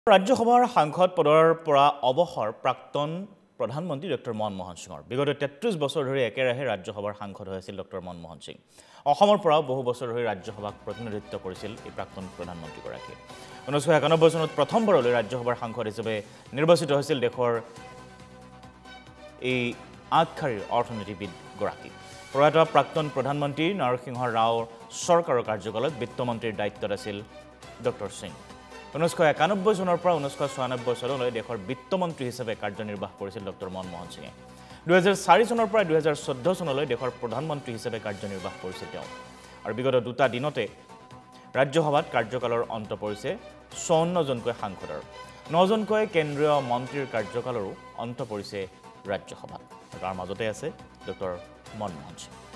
ৰাজ্যসভাৰ সাংসদ পদৰ পৰা অৱসৰ প্ৰাক্তন প্ৰধানমন্ত্ৰী ডক্টৰ মনমোহন সিঙৰ বিগত ৩৩ বছৰ ধৰি একেৰাহে ৰাজ্যসভাৰ সাংসদ হৈ আছিল ডক্টৰ মনমোহন সিং অসমৰ পৰা বহু বছৰ ধৰি ৰাজ্যসভাক প্ৰতিনিধিত্ব কৰিছিল এই প্ৰাক্তন প্ৰধানমন্ত্ৰীগৰাকী ১৯৯১ চনত প্ৰথমবাৰলৈ ৰাজ্যসভাৰ সাংসদ হিচাপে নিৰ্বাচিত হৈছিল দেশৰ এই আগশাৰীৰ অৰ্থনীতিবিদগৰাকী প্ৰয়াত প্ৰাক্তন প্ৰধানমন্ত্ৰী নৰসিংহ ৰাওৰ চৰকাৰৰ কাৰ্যকালত বিত্তমন্ত্ৰীৰ দায়িত্বত আছিল ডক্টৰ সিং ১৯৯১ চনৰ পৰা ১৯৯৬ চনলৈ দেশৰ বিত্তমন্ত্ৰী হিচাপে কাৰ্যনিৰ্বাহ কৰিছিল ডক্টৰ মনমোহন সিঙে ২০০৪ চনৰ পৰা ২০১৪ চনলৈ দেশৰ প্ৰধানমন্ত্ৰী হিচাপে কাৰ্যনিৰ্বাহ কৰিছিল তেওঁ আৰু বিগত দুটা দিনতে ৰাজ্যসভাত কাৰ্যকালৰ অন্ত পৰিছে ৫৪ জনকৈ সাংসদৰ ৯ জনকৈ কেন্দ্ৰীয় মন্ত্ৰীৰ কাৰ্যকালৰো অন্ত পৰিছে ৰাজ্যসভাত তাৰ মাজতে আছে ডক্টৰ মনমোহন সিং